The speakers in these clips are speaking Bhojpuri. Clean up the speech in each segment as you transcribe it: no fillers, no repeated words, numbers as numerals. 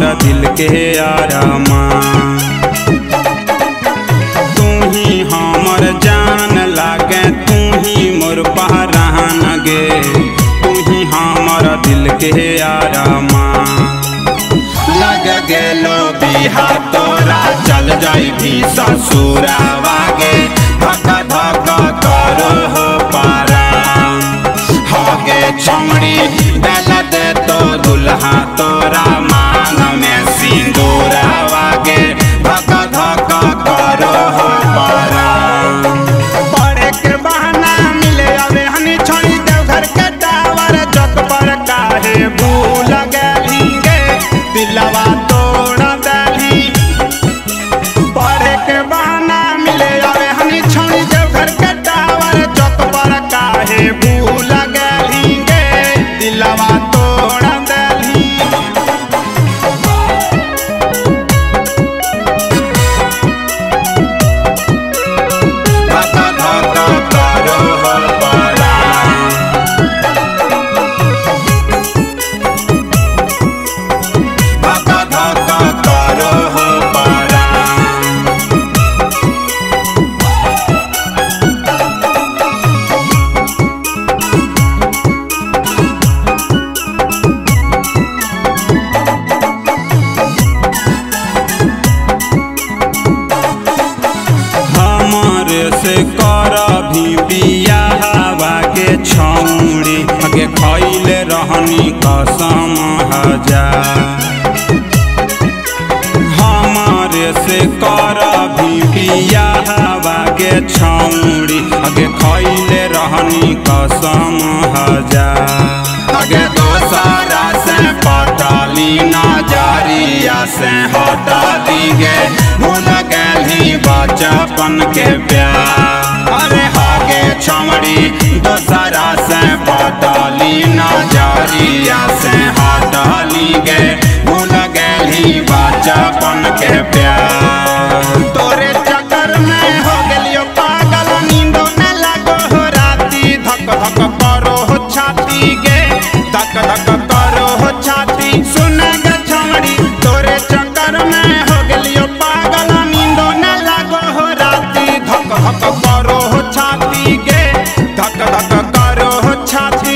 हमर दिल के आरामा। तू ही हमर जान लागे तू ही मोर पहरान गे, तू ही हमर दिल के आरामा। लग गेलो बिहा तोरा चल जाई भी ससुरावा गे, धक धक करो हो पारा होगे चमड़ी डाल दे तो दुल्हा तोरा मांग में सिंदूरावा गे, धक धक करो हो पारा। पढ़े के बहाना मिले अबे हनी छोड़ी देव घर के टावर जक पर काहे भूल गली गे, दिलवा तोड़ दली। पढ़े के बहाना मिले अबे हनी छोड़ी देव घर के टावर जक पर काहे भूल गली गे, दिलवा तोड़ दली। धक धक करो हो पारा, धक धक करो हो पारा। हमरे से कर भी बियाहवा के छौड़ी, आगे खैले रहनी कसम हजार। हमरे से कर भी बियाहवा के छौड़ी, आगे खैले रहनी कसम हजार। आगे दोसरा से पटाली नजरिया से हटाली गे, भूल गली बचपन के प्यार। अरे हागे छमड़ी दोसरा से पटाली नजरिया से हटाली गे, भूल गली बचपन के प्यार। तोरे चक्कर में हो गेलियो पागल, नींदो न लागो हो राती, धक धक करो हो छाती गे, धक धक करो हो छाती। सुन गे छमड़ी तोरे चक्कर में हो गेलियो पागल, नींदो न लागो हो राती, धक धक करो हो छाती गे, धक धक करो हो छाती।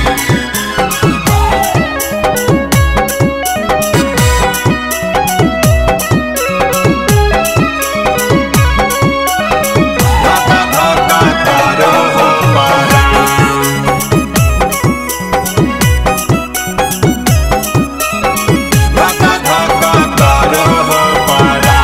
धक धक करो हो पारा, धक धक करो हो पारा।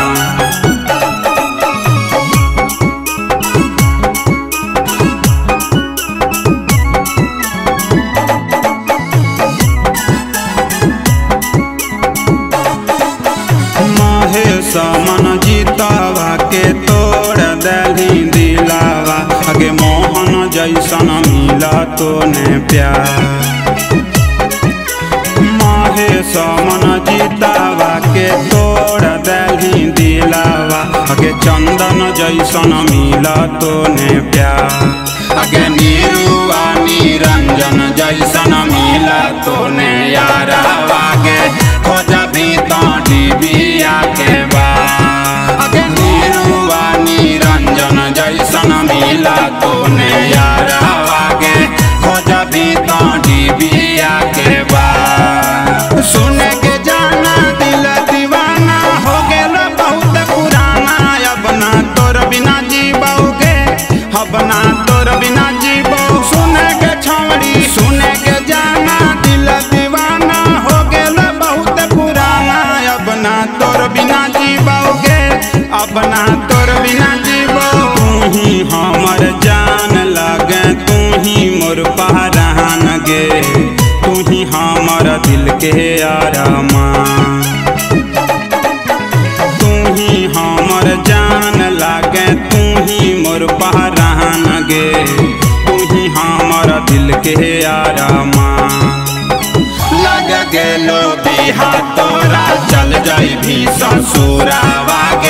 महेश मन जीतवा के तोड़ दली दिलावा, आगे मोहन जैसन मिला तो ने प्यार। महेश मन जीतवा के तोड़ दली दिलावा, आगे चंदन जैसन मिला तो ने प्यार। आगे नीरुआ निरंजन जैसन मिला तो ने यारावा गे, खोज भी तो डिबिया के बा। आगे नीरुआ निरंजन जैसन मिला तो ने यारावा गे, खोज भी तो डिबिया के बा। सुने के जाना दिल दीवाना हो गेल बहुत पुराना, अब ना तोर बिना जीबोगे, अब ना तोर बिना जीबो। सुने के छौड़ी सुने के जाना दिल दीवाना हो गेल बहुत पुराना, अब ना तोर बिना जीबोगे, अब ना तोर बिना जीबो। तू ही हमर जान लागे तू ही मोर पहरान गे, तू ही हमर दिल के आरामा। तू ही हमर जान लागे तू ही मोर पहरान गे, तू ही हमर दिल के आरामा। लग गेलो बिहा तोरा चल जाई भी ससुरावा